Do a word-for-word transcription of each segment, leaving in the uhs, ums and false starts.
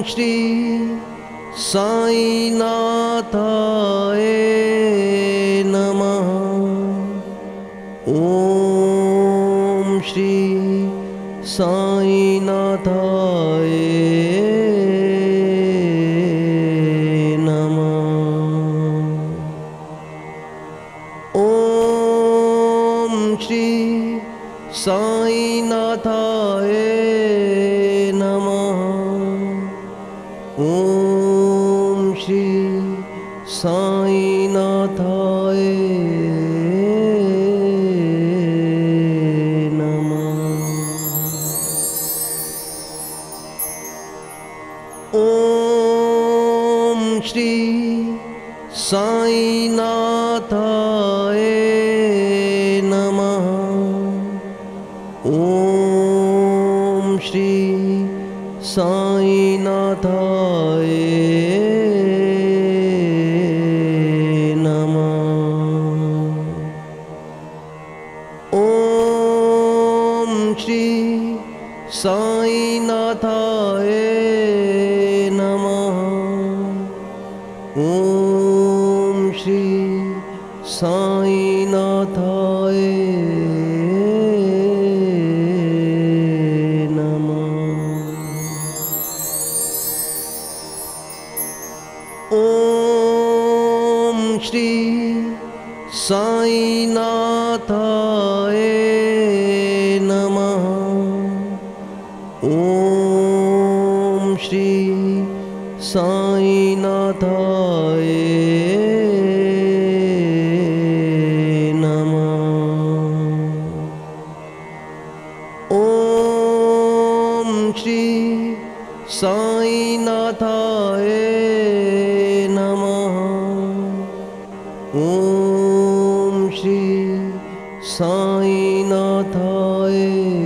श्री साईनाथाय नमः। ओम श्री साईनाथाय नमः। ओम श्री साईनाथाय नमः। ओम श्री साईनाथाय नमः। ओम श्री साईनाथाय नमः। ओम श्री साईनाथाय नमः। ओम श्री साईनाथाय नमः। ओम श्री साईनाथाय ओम श्री साईनाथाय नमः। ओम श्री साईनाथाय नमः। ओम श्री साईनाथाय नमः। ओम श्री साईनाथाय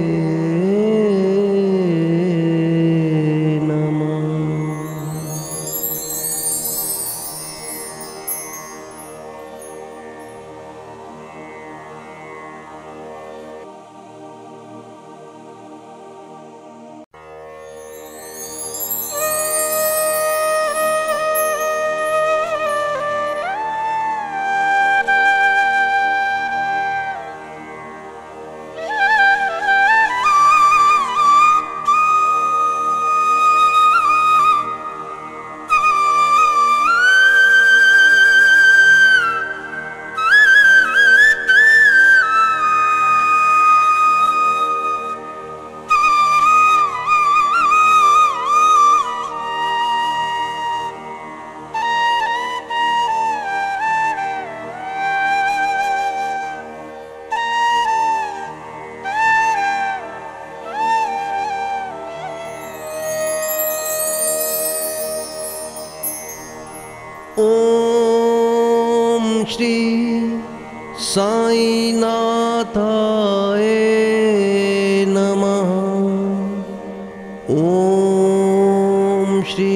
ओम श्री साईनाथाय नमः। ओम श्री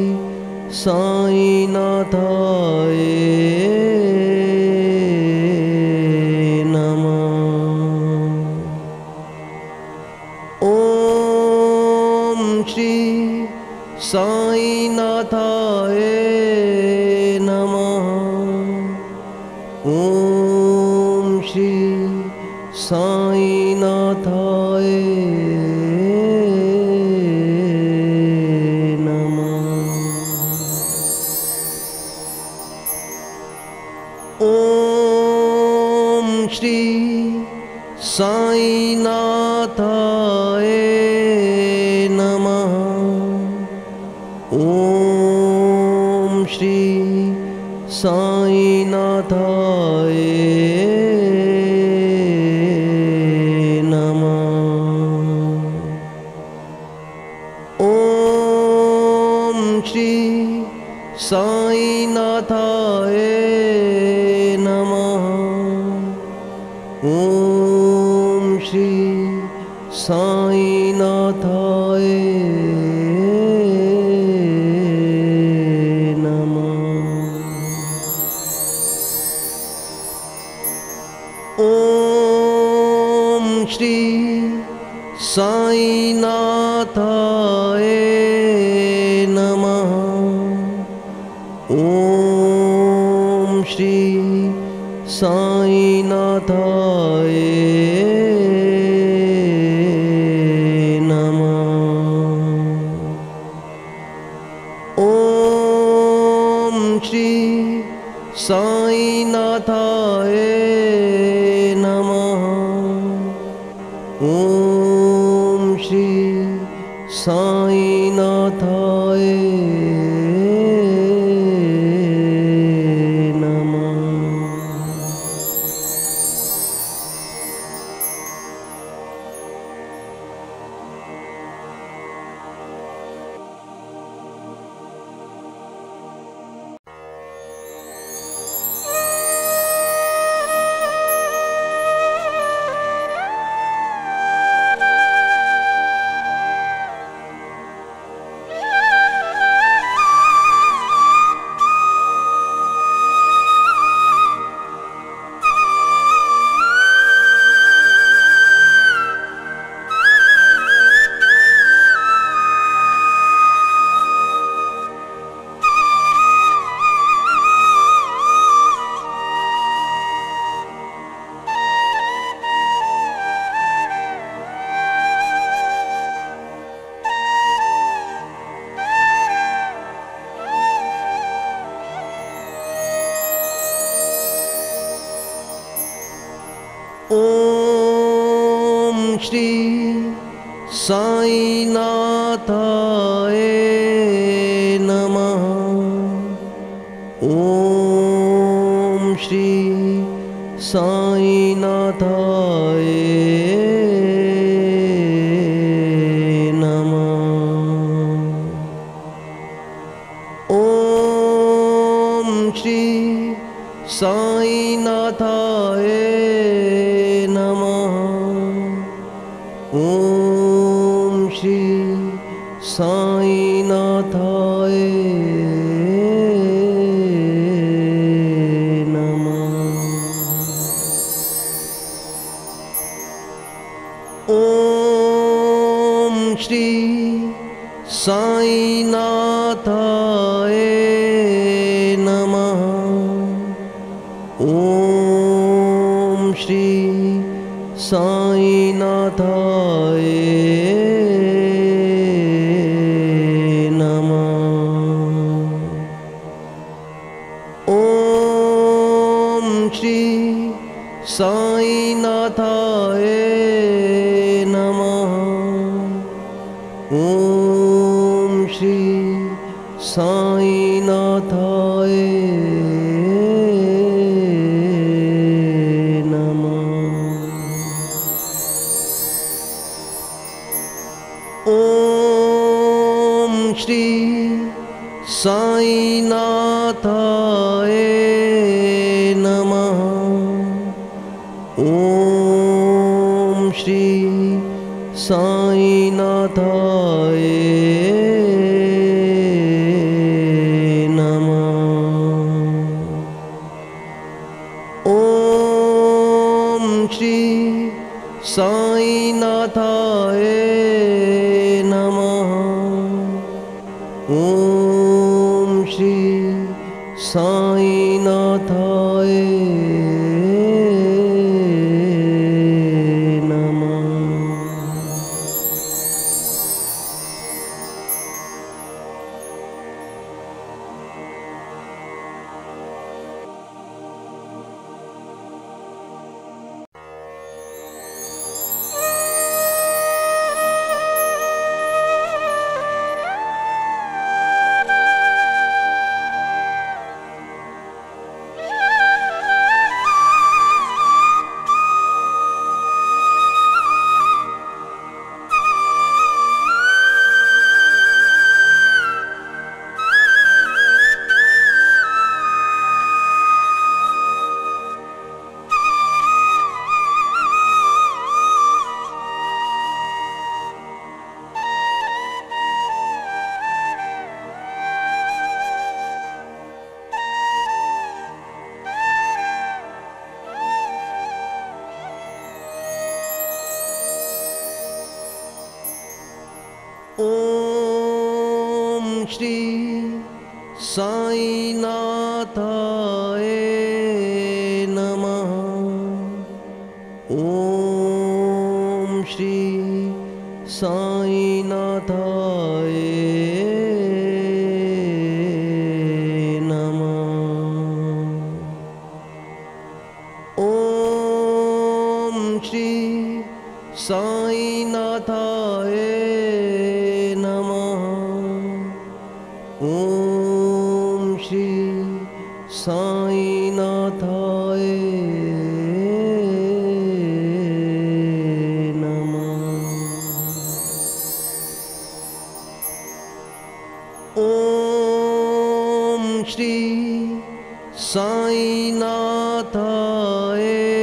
साईनाथाय नमः। ओम श्री साईनाथाय नमः। ओम श्री साईनाथाय नमः। ओम श्री साईनाथाय नमः। ओम श्री साईनाथाय नमः। ओम श्री साईनाथाय नमः। ओम श्री साईनाथाय ओम श्री साईनाथाय नमः। ॐ श्री साईनाथाय नमः। ॐ श्री साईनाथाय नमः। ॐ श्री साईनाथाय नमः। ॐ श्री साईनाथाय नमः। ॐ श्री साईनाथाय नमः। ॐ श्री साईनाथाय नमः। ॐ श्री साईनाथाय नमः। ॐ श्री साईनाथाय नमः। ॐ श्री साईनाथाय नमः। ॐ श्री साईनाथाय नमः। ॐ श्री साईनाथाय ॐ श्री साईनाथाय नमः। ॐ श्री साईनाथाय नमः। ॐ श्री साईनाथाय नमः। ॐ श्री साईनाथाय नमः। श्री साईनाथाय नमः। ॐ श्री साईनाथाय नमः। ॐ श्री साईनाथाय नमः। ॐ श्री साईनाथाय ॐ श्री साईनाथाय